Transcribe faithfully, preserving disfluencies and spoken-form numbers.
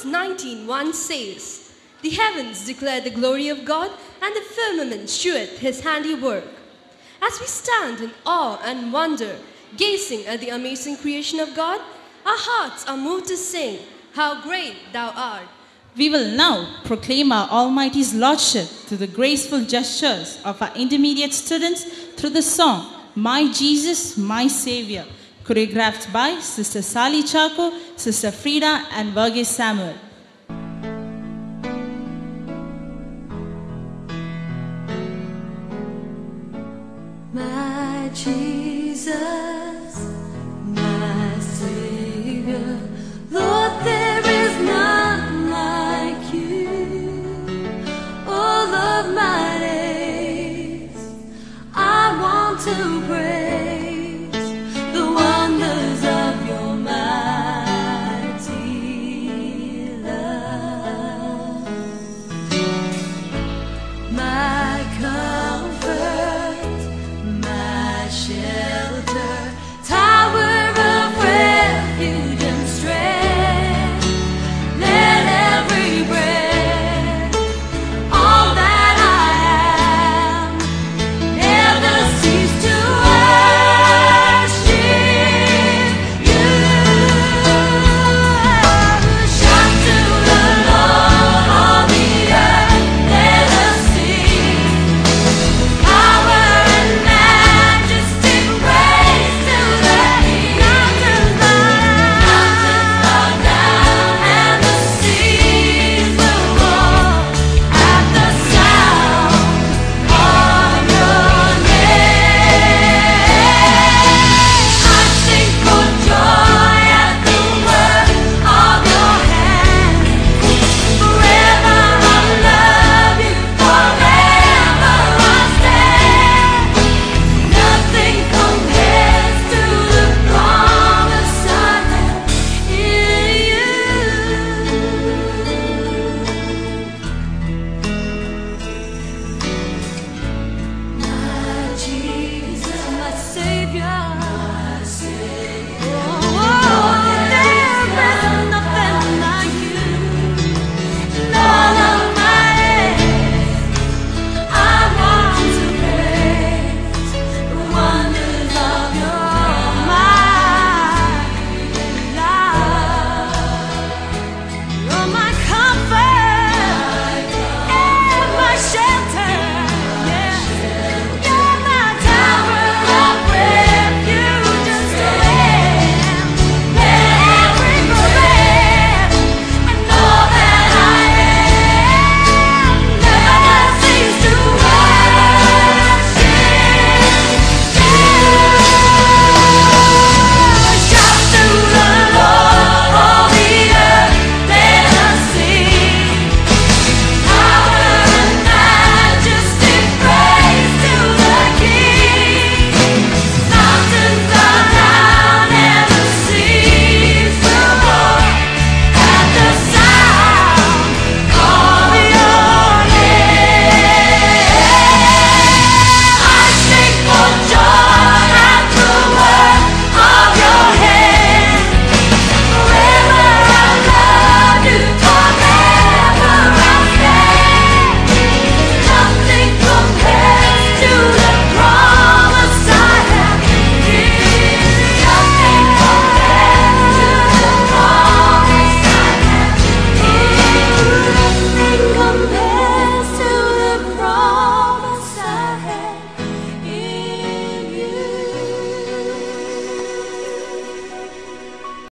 Psalms nineteen one says, "The heavens declare the glory of God, and the firmament sheweth his handiwork." As we stand in awe and wonder, gazing at the amazing creation of God, our hearts are moved to sing, "How great thou art." We will now proclaim our Almighty's Lordship through the graceful gestures of our intermediate students through the song, "My Jesus, My Savior," choreographed by Sister Sally Chaco, Sister Frida, and Verghese Samuel. My Jesus.